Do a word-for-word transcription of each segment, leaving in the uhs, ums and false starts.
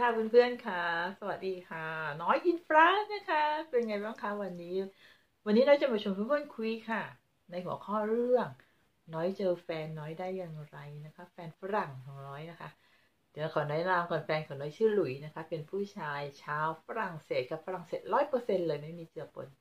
เพื่อนๆค่ะสวัสดีค่ะน้อยอินฟรานะคะเป็นไงบ้างคะวันนี้วันนี้น้อยจะมาชวนเพื่อนๆคุยค่ะในหัวข้อเรื่องน้อยเจอแฟนน้อยได้อย่างไรนะคะแฟนฝรั่งของน้อยนะคะเดี๋ยวขอแนะนำก่อนแฟนของน้อยชื่อหลุยนะคะเป็นผู้ชายชาวฝรั่งเศสกับฝรั่งเศสร้อยเปอร์เซ็นต์เลยไม่มีเจือปน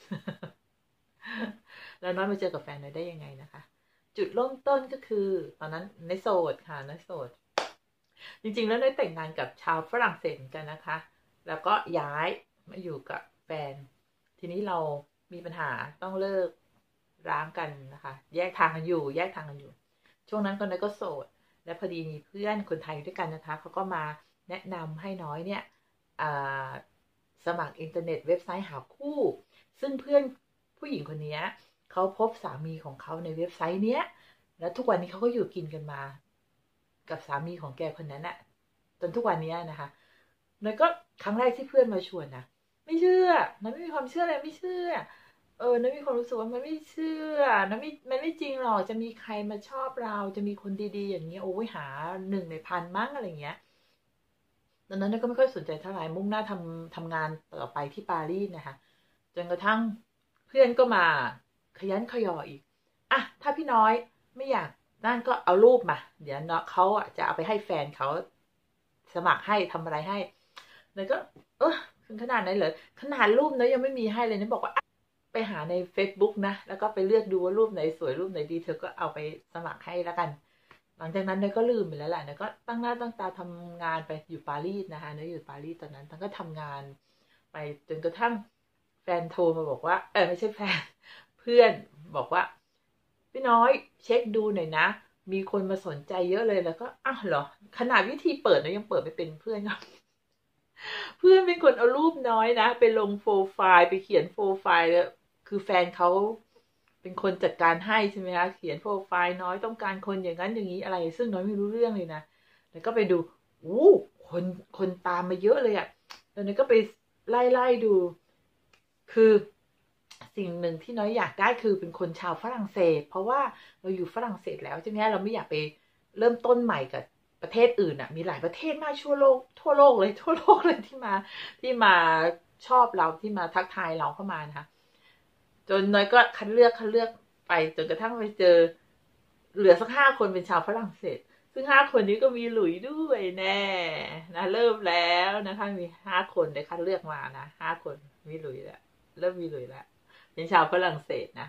แล้วน้อยมาเจอกับแฟนน้อยได้ยังไงนะคะจุดเริ่มต้นก็คือตอนนั้นในโสดค่ะในโสด จริงๆแล้วได้แต่งงานกับชาวฝรั่งเศสกันนะคะ แล้วก็ย้ายมาอยู่กับแฟน ทีนี้เรามีปัญหาต้องเลิกร้างกันนะคะ แยกทางกันอยู่แยกทางกันอยู่ ช่วงนั้นคนนั้นก็โสด และพอดีมีเพื่อนคนไทยด้วยกันนะคะ เขาก็มาแนะนำให้น้อยเนี่ยสมัครอินเทอร์เน็ตเว็บไซต์หาคู่ ซึ่งเพื่อนผู้หญิงคนนี้เขาพบสามีของเขาในเว็บไซต์เนี้ย แล้วทุกวันนี้เขาก็อยู่กินกันมากับสามีของแกคนนั้นอะจนทุกวันนี้นะคะแล้วก็ครั้งแรกที่เพื่อนมาชวนนะไม่เชื่อนะไม่มีความเชื่อเลยไม่เชื่อเออนะมีความรู้สึกว่ามันไม่เชื่อนะไม่มันไม่จริงหรอกจะมีใครมาชอบเราจะมีคนดีๆอย่างเงี้ยโอ้ยหาหนึ่งในพันมั้งอะไรเงี้ยตอนนั้นก็ไม่ค่อยสนใจเท่าไหร่มุ่งหน้าทำทำงานต่อไปที่ปารีสนะคะจนกระทั่งเพื่อนก็มาขยันขยออีกอ่ะถ้าพี่น้อยไม่อยากนั่นก็เอารูปมาเดี๋ยวเนาะเขาอ่ะจะเอาไปให้แฟนเขาสมัครให้ทำอะไรให้แล้วก็เออถึงขนาดนั้นเลยขนาดรูปเนาะยังไม่มีให้เลยนะบอกว่าไปหาใน เฟซบุ๊ก นะแล้วก็ไปเลือกดูว่ารูปไหนสวยรูปไหนดีเธอก็เอาไปสมัครให้แล้วกันหลังจากนั้นเนยก็ลืมไปแล้วแหละเนยก็ตั้งหน้าตั้งตาทำงานไปอยู่ปารีสนะคะเนยอยู่ปารีสตอนนั้นทั้งก็ทำงานไปจนกระทั่งแฟนโทรมาบอกว่าเออไม่ใช่แฟนเพื่อนบอกว่าพี่น้อยเช็คดูหน่อยนะมีคนมาสนใจเยอะเลยแล้วก็อ้าวเหรอขนาดวิธีเปิดเนยยังเปิดไม่เป็นเพื่อนก็เพื่อนเป็นคนเอารูปน้อยนะไปลงโปรไฟล์ไปเขียนโปรไฟล์แล้วคือแฟนเขาเป็นคนจัดการให้ใช่ไหมคะเขียนโปรไฟล์น้อยต้องการคนอย่างนั้นอย่างนี้อะไรซึ่งน้อยไม่รู้เรื่องเลยนะแล้วก็ไปดูอู้คนคนตามมาเยอะเลยอะ่ะแล้วน้อยก็ไปไล่ไล่ดูคือสิ่งหนึ่งที่น้อยอยากได้คือเป็นคนชาวฝรั่งเศสเพราะว่าเราอยู่ฝรั่งเศสแล้วใช่ไหมเราไม่อยากไปเริ่มต้นใหม่กับประเทศอื่นอ่ะมีหลายประเทศมากทั่วโลกทั่วโลกเลยทั่วโลกเลยที่มาที่มาชอบเราที่มาทักทายเราเข้ามานะคะจนน้อยก็คัดเลือกคัดเลือกไปจนกระทั่งไปเจอเหลือสักห้าคนเป็นชาวฝรั่งเศสซึ่งห้าคนนี้ก็มีหลุยด้วยแน่นะเริ่มแล้วนะคะมีห้าคนได้คัดเลือกมานะห้าคนมีหลุยแล้วเริ่มมีหลุยแล้วเป็นชาวฝรั่งเศสนะ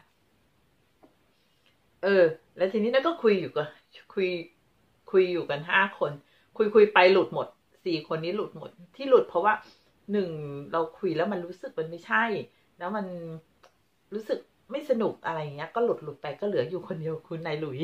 เออแล้วทีนี้น้อยก็คุยอยู่กับคุยคุยอยู่กันห้าคนคุยคุยไปหลุดหมดสี่คนนี้หลุดหมดที่หลุดเพราะว่าหนึ่งเราคุยแล้วมันรู้สึกมันไม่ใช่แล้วมันรู้สึกไม่สนุกอะไรเงี้ยก็หลุดหลุดไปก็เหลืออยู่คนเดียวคุณนายหลุย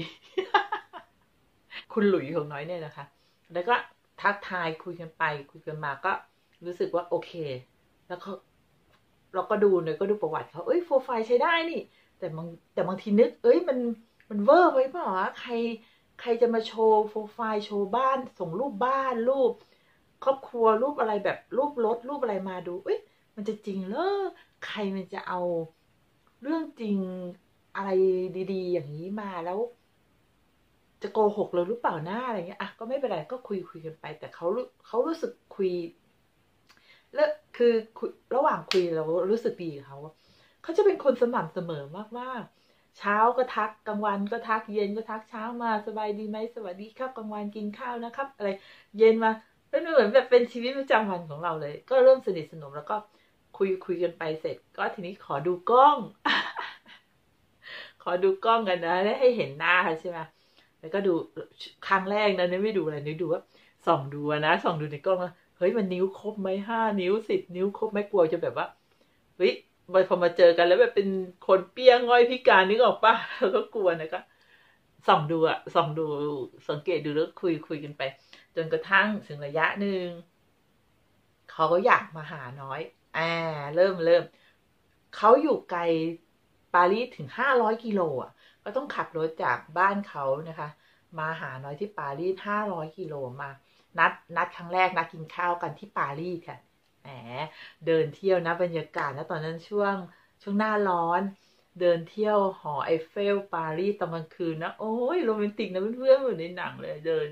คุณหลุยของน้อยเนี่ยนะคะแล้วก็ทักทายคุยกันไปคุยกันมาก็รู้สึกว่าโอเคแล้วเขาเราก็ดูเลยก็ดูประวัติเขาเอ้ยโปรไฟล์ใช้ได้นี่แต่บางแต่บางทีนึกเอ้ยมันมันเวอร์ไปเปล่าวะใครใครจะมาโชว์โปรไฟล์โชว์บ้านส่งรูปบ้านรูปครอบครัวรูปอะไรแบบรูปรถรูปอะไรมาดูเอ้ยมันจะจริงเหรอใครมันจะเอาเรื่องจริงอะไรดีๆอย่างนี้มาแล้วจะโกหกเราหรือเปล่าหน้าอะไรเงี้ยอ่ะก็ไม่เป็นไรก็คุยคุยกันไปแต่เขาเขารู้สึกคุยแล้วคือระหว่างคุยเรารู้สึกดีกับเขาเขาจะเป็นคนสม่ำเสมอมากๆเช้าก็ทักกลางวันก็ทักเย็นก็ทักเช้ามาสบายดีไหมสวัสดีครับกลางวันกินข้าวนะครับอะไรเย็นมาเป็นเหมือนแบบเป็นชีวิตประจำวันของเราเลยก็เริ่มสนิทสนมแล้วก็คุยคุยกันไปเสร็จก็ทีนี้ขอดูกล้องขอดูกล้องกันนะได้ให้เห็นหน้าใช่ไหมแล้วก็ดูครั้งแรกนะนี่ไม่ดูอะไรนี่ดูว่าส่องดูนะส่องดูในกล้องว่าเฮ้ยมันนิ้วครบไหมห้านิ้วสิบนิ้วครบไหมกลัวจะแบบว่าเฮ้ยพอมาเจอกันแล้วแบบเป็นคนเปี้ยง่อยพิการนึกออกปะเราก็กลัวนะก็ส่องดูอะส่องดูสังเกตดูแล้วคุยคุยกันไปจนกระทั่งถึงระยะหนึ่งเขาก็อยากมาหาน้อยอ่าเริ่มเริ่มเขาอยู่ไกลปารีสถึงห้าร้อยกิโลอ่ะก็ต้องขับรถจากบ้านเขานะคะมาหาน้อยที่ปารีสห้าร้อยกิโลมานัดนัดครั้งแรกนัดกินข้าวกันที่ปารีสค่ะแหมเดินเที่ยวนะบรรยากาศนะตอนนั้นช่วงช่วงหน้าร้อนเดินเที่ยวหอไอเฟลปารีสตอนกลางคืนนะโอ้ยโรแมนติกนะเพื่อนๆเหมือนในหนังเลยเดิน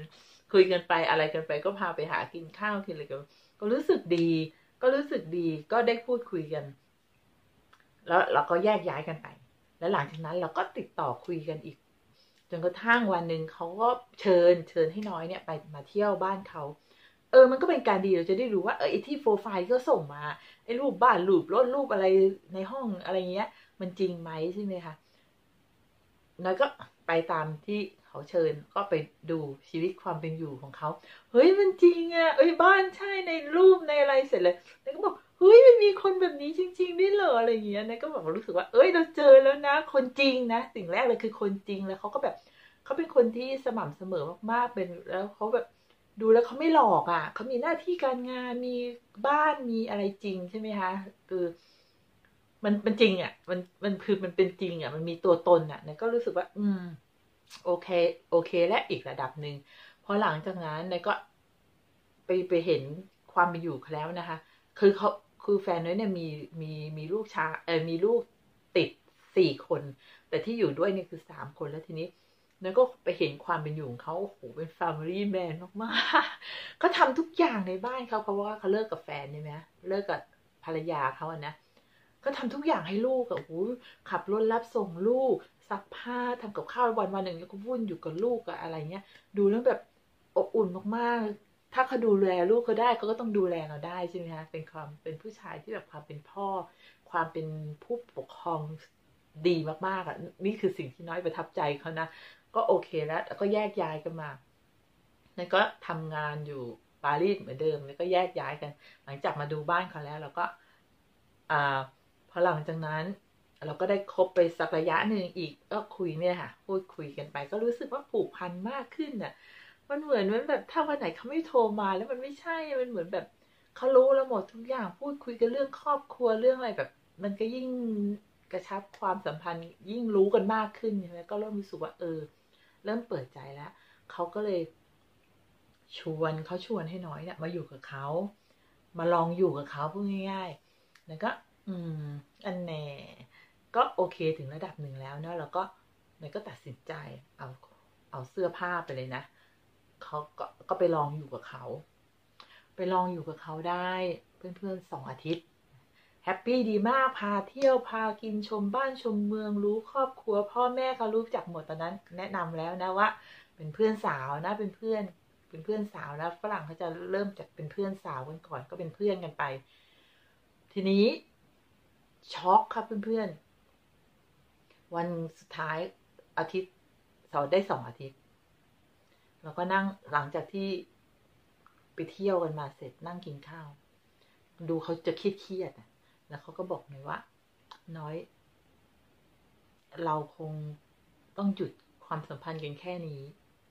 คุยกันไปอะไรกันไปก็พาไปหากินข้าวกินอะไรกันก็รู้สึกดี ก็รู้สึกดีก็ได้พูดคุยกันแล้วเราก็แยกย้ายกันไปแล้วหลังจากนั้นเราก็ติดต่อคุยกันอีกจนกระทั่งวันหนึ่งเขาก็เชิญเชิญให้น้อยเนี่ยไปมาเที่ยวบ้านเขาเออมันก็เป็นการดีเราจะได้รู้ว่าเออไอที่โปรไฟล์ก็ส่งมาไอรูปบ้านรูปรถรูปอะไรในห้องอะไรเงี้ยมันจริงไหมใช่ไหมคะน้อยก็ไปตามที่เขาเชิญก็ไปดูชีวิตความเป็นอยู่ของเขาเฮ้ยมันจริงอ่ะเอ้ยบ้านใช่ในรูปในอะไรเสร็จเลยแล้วก็บอกเฮ้ยมันมีคนแบบนี้จริงๆด้วยเหรออะไรอย่างเงี้ยนายก็แบบรู้สึกว่าเอ้ยเราเจอแล้วนะคนจริงนะสิ่งแรกเลยคือคนจริงแล้วเขาก็แบบเขาเป็นคนที่สม่ำเสมอมากๆเป็นแล้วเขาแบบดูแล้วเขาไม่หลอกอ่ะเขามีหน้าที่การงานมีบ้านมีอะไรจริงใช่ไหมคะคือมันมันจริงอ่ะมันมันคือมันเป็นจริงอ่ะมันมีตัวตนอ่ะนายก็รู้สึกว่าอืมโอเคโอเคและอีกระดับหนึ่งพอหลังจากนั้นนายก็ไปไปเห็นความเป็นอยู่เขาแล้วนะคะคือเขาคือแฟนน้อยเนี่ยมีมีมีลูกชายเออมีลูกติดสี่คนแต่ที่อยู่ด้วยเนี่ยคือสามคนแล้วทีนี้น้อยก็ไปเห็นความเป็นอยู่ของเขาโอ้โหเป็นแฟมิลี่แมนมากๆก็ทำทุกอย่างในบ้านเขาเพราะว่าเขาเลิกกับแฟนใช่ไหมเลิกกับภรรยาเขาอะนะก็ทำทุกอย่างให้ลูกอะโอ้โหขับรถรับส่งลูกซักผ้าทำกับข้าววันวันหนึ่งแล้วก็วุ่นอยู่กับลูกอะอะไรเงี้ยดูแล้วแบบอบอุ่นมากๆถ้าเขาดูแลลูกเขาได้เขาก็ต้องดูแลเราได้ใช่ไหมคะเป็นความเป็นผู้ชายที่แบบความเป็นพ่อความเป็นผู้ปกครองดีมากๆอ่ะนี่คือสิ่งที่น้อยประทับใจเขานะก็โอเคแล้วแล้วก็แยกย้ายกันมาแล้วก็ทำงานอยู่ปารีสเหมือนเดิมแล้วก็แยกย้ายกันหลังจากมาดูบ้านเขาแล้วเราก็อ่าพอหลังจากนั้นเราก็ได้คบไปสักระยะหนึ่งอีกก็คุยเนี่ยค่ะพูดคุยกันไปก็รู้สึกว่าผูกพันมากขึ้นน่ะมันเหมือนมันแบบถ้าวันไหนเขาไม่โทรมาแล้วมันไม่ใช่มันเหมือนแบบเขารู้แล้วหมดทุกอย่างพูดคุยกันเรื่องครอบครัวเรื่องอะไรแบบมันก็ยิ่งกระชับความสัมพันธ์ยิ่งรู้กันมากขึ้นใช่ไหมก็เริ่มรู้สึกว่าเออเริ่มเปิดใจแล้วเขาก็เลยชวนเขาชวนให้น้อยเนี่ยมาอยู่กับเขามาลองอยู่กับเขาพูดง่ายๆแล้วก็อืมอันแน่ก็โอเคถึงระดับหนึ่งแล้วเนาะแล้วก็เนยก็ตัดสินใจเอาเอาเสื้อผ้าไปเลยนะเขาก็ก็ไปลองอยู่กับเขาไปลองอยู่กับเขาได้เพื่อนๆสองอาทิตย์แฮปปี้ดีมากพาเที่ยวพากินชมบ้านชมเมืองรู้ครอบครัวพ่อแม่เขารู้จักหมดตอนนั้นแนะนำแล้วนะว่าเป็นเพื่อนสาวนะเป็นเพื่อนเป็นเพื่อนสาวแล้วฝรั่งเขาจะเริ่มจากเป็นเพื่อนสาวกันก่อนก็เป็นเพื่อนกันไปทีนี้ช็อกครับเพื่อนๆวันสุดท้ายอาทิตย์เสาร์ได้สองอาทิตย์เราก็นั่งหลังจากที่ไปเที่ยวกันมาเสร็จนั่งกินข้าวดูเขาจะเครียดๆแล้วเขาก็บอกหน่อยว่าน้อยเราคงต้องหยุดความสัมพันธ์กันแค่นี้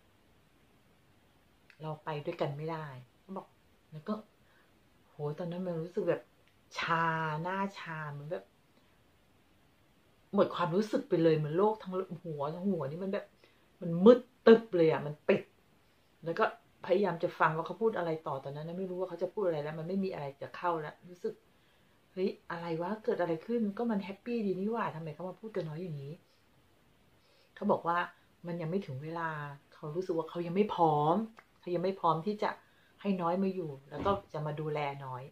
เราไปด้วยกันไม่ได้เขาบอกแล้วก็โหตอนนั้นมันรู้สึกแบบชาหน้าชาเหมือนแบบหมดความรู้สึกไปเลยเหมือนโลกทั้งหัวทั้งหัวนี่มันแบบมันมืดตึ๊บเลยอ่ะมันปิดแล้วก็พยายามจะฟังว่าเขาพูดอะไรต่อตอนนั้นไม่รู้ว่าเขาจะพูดอะไรแล้วมันไม่มีอะไรจะเข้าแล้วรู้สึกเฮ้ยอะไรวะเกิดอะไรขึ้นก็มันแฮปปี้ดีนี่หว่าทำไมเขามาพูดกันน้อยอย่างนี้เขาบอกว่ามันยังไม่ถึงเวลาเขารู้สึกว่าเขายังไม่พร้อมเขายังไม่พร้อมที่จะให้น้อยมาอยู่แล้วก็จะมาดูแลน้อย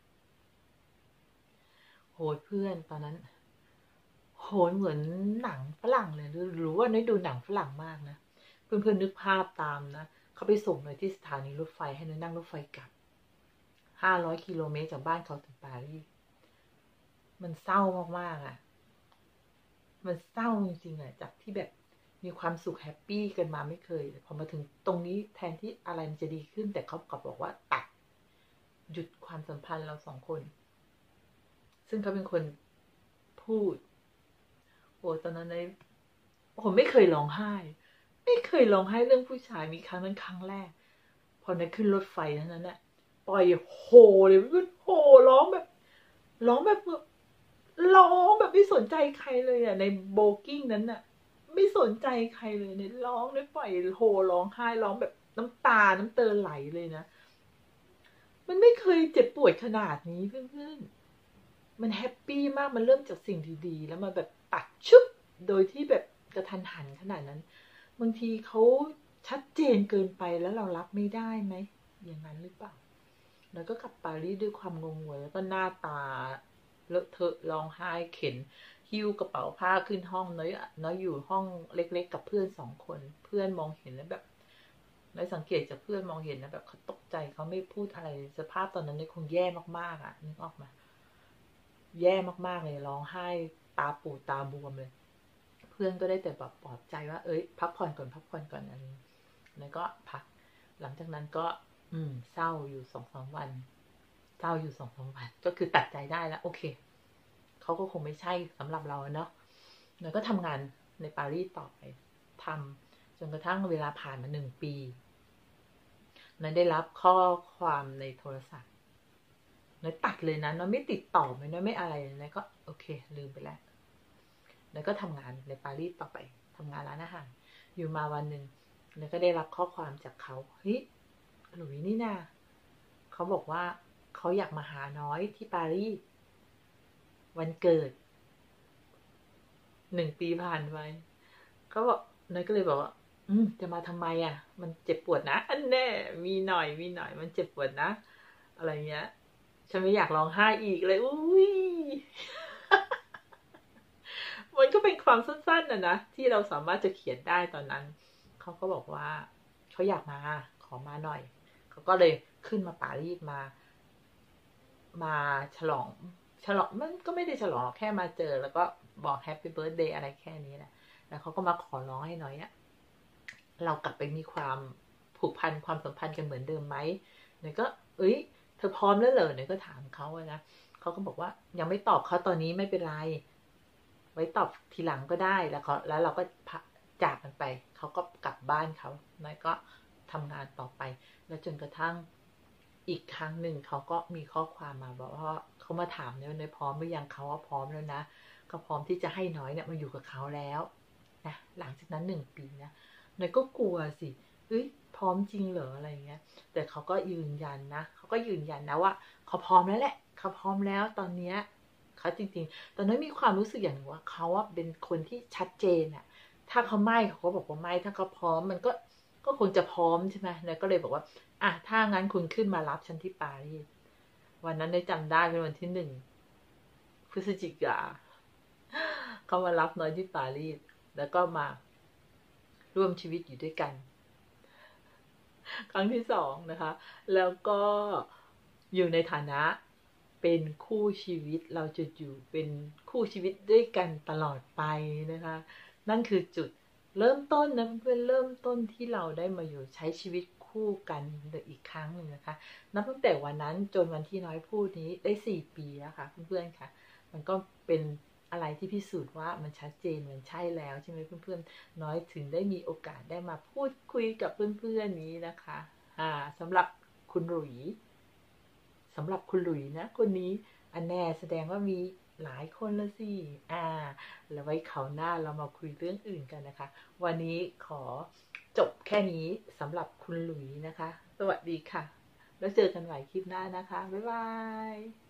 โหยเพื่อนตอนนั้นโหยเหมือนหนังฝรั่งเลยหรือว่าน้อยดูหนังฝรั่งมากนะเพื่อนๆนึกภาพตามนะเขาไปส่งหน่อยที่สถานีรถไฟให้น้อยนั่งรถไฟกลับห้าร้อยกิโลเมตรจากบ้านเขาถึงปารีสมันเศร้ามากๆอ่ะมันเศร้าจริงๆอ่ะจากที่แบบมีความสุขแฮปปี้กันมาไม่เคยพอมาถึงตรงนี้แทนที่อะไรมันจะดีขึ้นแต่เขากลับบอกว่าตัดหยุดความสัมพันธ์เราสองคนซึ่งเขาเป็นคนพูดโอ้ตอนนั้นเลยผมไม่เคยร้องไห้ไม่เคยร้องไห้เรื่องผู้ชายมีครั้งนั้นครั้งแรกพอในขึ้นรถไฟเท่านั้นแหละปล่อยโฮเลยมันโฮร้องแบบร้องแบบร้องแบบไม่สนใจใครเลยอ่ะในโบกิ้งนั้นน่ะไม่สนใจใครเลยเนี่ยร้องเนี่ยปล่อยโฮร้องไห้ร้องแบบน้ำตาน้ำเตาไหลเลยนะมันไม่เคยเจ็บปวดขนาดนี้เพื่อนๆมันแฮปปี้มากมันเริ่มจากสิ่งดีๆแล้วมันแบบตัดชุบโดยที่แบบกระทันหันขนาดนั้นบางทีเขาชัดเจนเกินไปแล้วเรารับไม่ได้ไหมอย่างนั้นหรือเปล่าแล้วก็กลับปารีสด้วยความงงงวยแล้วก็หน้าตาเลอะเทอะร้องไห้เข็นหิ้วกระเป๋าผ้าขึ้นห้องน้อยน้อยอยู่ห้องเล็กๆกับเพื่อนสองคนเพื่อนมองเห็นแล้วแบบน้อยสังเกตจากเพื่อนมองเห็นนะแบบเขาตกใจเขาไม่พูดอะไรสภาพตอนนั้นนี่คงแย่มากๆอ่ะนึกออกมาแย่มากๆเลยร้องไห้ตาปูดตาบวมเลยเพื่อนก็ได้แต่แบบปลอบใจว่าเอ้ยพักผ่อนก่อนพักผ่อนก่อนอะไรแล้วก็พักหลังจากนั้นก็อืมเศร้าอยู่สองสามวันเศร้าอยู่สองสามวันก็คือตัดใจได้แล้วโอเคเขาก็คงไม่ใช่สำหรับเราเนาะแล้วก็ทำงานในปารีสต่อไปทำจนกระทั่งเวลาผ่านมาหนึ่งปีนั้นได้รับข้อความในโทรศัพท์น้อยตัดเลยนะน้อยไม่ติดต่อไม่น้อยไม่อะไรเลยนะก็โอเคลืมไปแล้วแล้วก็ทำงานในปารีสต่อไปทำงานร้านอาหารอยู่มาวันหนึ่งแล้วก็ได้รับข้อความจากเขาเฮ้ยหลุยนี่นาเขาบอกว่าเขาอยากมาหาน้อยที่ปารีสวันเกิดหนึ่งปีผ่านไปเขาบอกน้อยก็เลยบอกว่าอืมจะมาทำไมอ่ะมันเจ็บปวดนะอันแน่มีหน่อยมีหน่อยมันเจ็บปวดนะอะไรเงี้ยฉันไม่อยากร้องไห้อีกเลยอุ้ย มันก็เป็นความสั้นๆนะนะที่เราสามารถจะเขียนได้ตอนนั้นเขาก็บอกว่าเขาอยากมาขอมาหน่อยเขาก็เลยขึ้นมาปารีสมามาฉลองฉลองมันก็ไม่ได้ฉลองแค่มาเจอแล้วก็บอกแฮปปี้เบิร์ธเดย์อะไรแค่นี้แหละแล้วเขาก็มาขอร้องให้น้อยอะเรากลับไปมีความผูกพันความสัมพันธ์กันเหมือนเดิมไหมหนูก็เอ้ยเธอพร้อมแล้วเหรอหนูก็ถามเขาอะนะเขาก็บอกว่ายังไม่ตอบเขาตอนนี้ไม่เป็นไรไว้ตอบทีหลังก็ได้แล้วเขาแล้วเราก็จากกันไปเขาก็กลับบ้านเขาน้อยก็ทำงานต่อไปแล้วจนกระทั่งอีกครั้งหนึ่งเขาก็มีข้อความมาบอกว่าเขามาถามเนี่ยน้อยพร้อมหรือยังเขาว่าพร้อมแล้วนะเขาพร้อมที่จะให้น้อยเนี่ยมาอยู่กับเขาแล้วนะหลังจากนั้นหนึ่งปีนะน้อยก็กลัวสิเฮ้ยพร้อมจริงเหรออะไรเงี้ยแต่เขาก็ยืนยันนะเขาก็ยืนยันนะว่าเขาพร้อมแล้วแหละเขาพร้อมแล้วตอนเนี้ยเขาจริงๆตอนนั้นมีความรู้สึกอย่างนึงว่าเขาว่าเป็นคนที่ชัดเจนอะถ้าเขาไม่เขาก็บอกว่าไม่ถ้าเขาพร้อมมันก็ก็คงจะพร้อมใช่ไหมแล้วก็เลยบอกว่าอ่ะถ้างั้นคุณขึ้นมารับฉันที่ปารีสวันนั้นได้จำได้เป็นวันที่หนึ่งพฤศจิกาเขามารับน้อยที่ปารีสแล้วก็มาร่วมชีวิตอยู่ด้วยกันครั้งที่สองนะคะแล้วก็อยู่ในฐานะเป็นคู่ชีวิตเราจะอยู่เป็นคู่ชีวิตด้วยกันตลอดไปนะคะนั่นคือจุดเริ่มต้นนะเพื่อนเริ่มต้นที่เราได้มาอยู่ใช้ชีวิตคู่กันอีกครั้งหนึ่งนะคะนับตั้งแต่วันนั้นจนวันที่น้อยพูดนี้ได้สี่ปีแล้วค่ะเพื่อนๆค่ะมันก็เป็นอะไรที่พิสูจน์ว่ามันชัดเจนมันใช่แล้วใช่ไหมเพื่อนๆน้อยถึงได้มีโอกาสได้มาพูดคุยกับเพื่อนๆนี้นะคะอ่าสำหรับคุณหลุยสำหรับคุณหลุยนะคนนี้อันแน่แสดงว่ามีหลายคนละสิอ่าแล้วไว้คราวหน้าเรามาคุยเรื่องอื่นกันนะคะวันนี้ขอจบแค่นี้สำหรับคุณหลุยนะคะสวัสดีค่ะแล้วเจอกันใหม่คลิปหน้านะคะบ๊ายบาย